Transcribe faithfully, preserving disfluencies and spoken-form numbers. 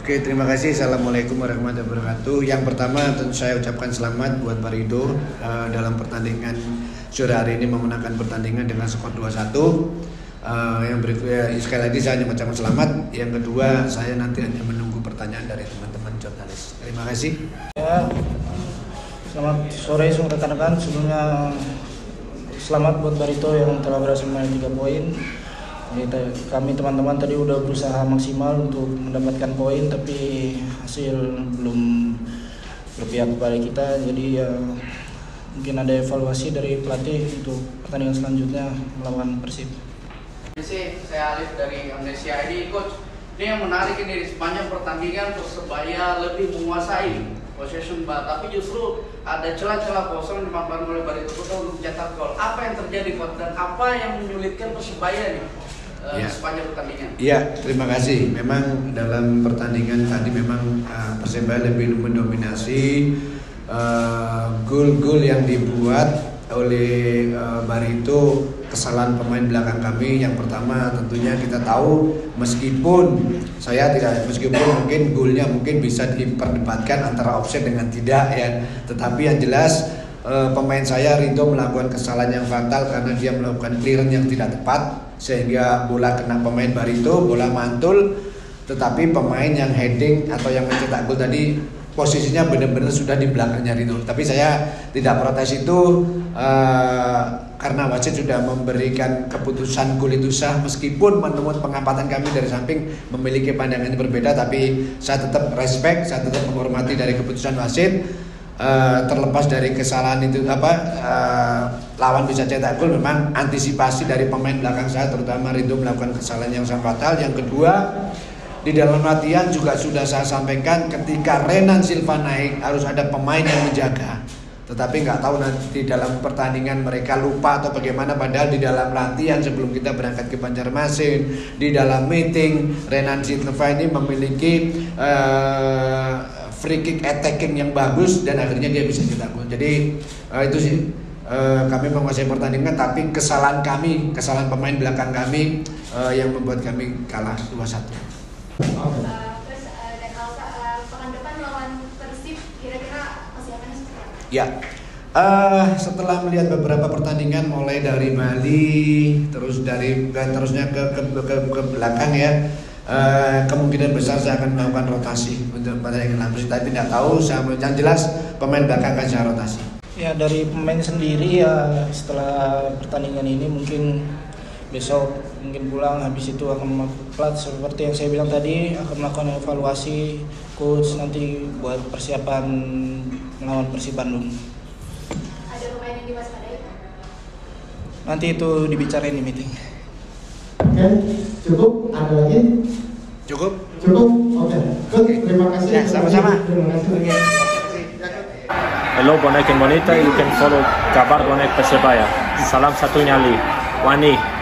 Oke, terima kasih. Assalamualaikum warahmatullahi wabarakatuh. Yang pertama tentu saya ucapkan selamat buat Barito uh, dalam pertandingan sore hari ini memenangkan pertandingan dengan skor dua satu. Uh, yang berikutnya sekali lagi saya hanya mengucapkan selamat. Yang kedua saya nanti hanya menunggu pertanyaan dari teman-teman jurnalis. Terima kasih. Ya, selamat sore semua rekan-rekan. Sebelumnya selamat buat Barito yang telah berhasil meraih tiga poin. Kami teman-teman tadi udah berusaha maksimal untuk mendapatkan poin, tapi hasil belum berpihak kepada kita. Jadi ya mungkin ada evaluasi dari pelatih untuk pertandingan selanjutnya melawan Persib. Saya Alif dari Amnesia I D. Coach, ini yang menarik ini di sepanjang pertandingan Persebaya lebih menguasai possession ball, tapi justru ada celah-celah kosong dimanfaatkan oleh Barito untuk mencetak gol. Apa yang terjadi, Coach, dan apa yang menyulitkan Persebaya nih uh, ya. sepanjang pertandingan? Iya, terima kasih. Memang dalam pertandingan tadi memang uh, Persebaya lebih mendominasi. Uh, gol-gol yang dibuat oleh uh, Barito, kesalahan pemain belakang kami. Yang pertama tentunya kita tahu, meskipun saya tidak meskipun mungkin golnya mungkin bisa diperdebatkan antara offside dengan tidak ya, tetapi yang jelas uh, pemain saya Ridho melakukan kesalahan yang fatal karena dia melakukan clearance yang tidak tepat sehingga bola kena pemain Barito, bola mantul, tetapi pemain yang heading atau yang mencetak gol tadi posisinya benar-benar sudah di belakangnya Ridho. Tapi saya tidak protes itu uh, karena wasit sudah memberikan keputusan gol itu sah, meskipun menurut pengamatan kami dari samping memiliki pandangan yang berbeda, tapi saya tetap respect, saya tetap menghormati dari keputusan wasit. Uh, terlepas dari kesalahan itu apa uh, lawan bisa cetak gol, memang antisipasi dari pemain belakang saya terutama Ridho melakukan kesalahan yang sangat fatal. Yang kedua, di dalam latihan juga sudah saya sampaikan, ketika Renan Silva naik harus ada pemain yang menjaga. Tetapi nggak tahu nanti dalam pertandingan mereka lupa atau bagaimana, padahal di dalam latihan sebelum kita berangkat ke Banjarmasin, di dalam meeting, Renan Silva ini memiliki uh, free kick attacking yang bagus dan akhirnya dia bisa cetak gol. Jadi uh, itu sih uh, kami menguasai pertandingan, tapi kesalahan kami, kesalahan pemain belakang kami uh, yang membuat kami kalah dua satu. Uh, terus uh, dan Alsa, uh, pekan depan lawan Persib kira-kira persiapannya seperti apa? Ya, uh, setelah melihat beberapa pertandingan mulai dari Bali terus dari dan terusnya ke ke, ke, ke belakang ya, uh, kemungkinan besar saya akan melakukan rotasi untuk pertandingan Persib, tapi tidak tahu. Saya yang jelas pemain belakang akan saya rotasi. Ya, dari pemain sendiri ya setelah pertandingan ini mungkin besok mungkin pulang, habis itu akan melakukan seperti yang saya bilang tadi, akan melakukan evaluasi coach nanti buat persiapan melawan Persib Bandung. Ada pemain yang diwaspadai? Nanti itu dibicarain di meeting. Oke, cukup? Ada lagi? Cukup? Cukup? Oke, okay. Terima kasih. Ya, sama-sama. Terima kasih. Hello Bonek Indonesia, you can follow kabar Bonek Persebaya. Salam satu nyali, Wani.